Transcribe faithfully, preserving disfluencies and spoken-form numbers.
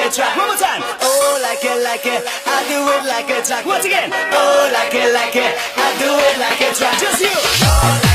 a track. One more time. Oh, like it, like it, I do it like a track. Once again. Oh, like it, like it, I do it like a track. Just you. Oh, like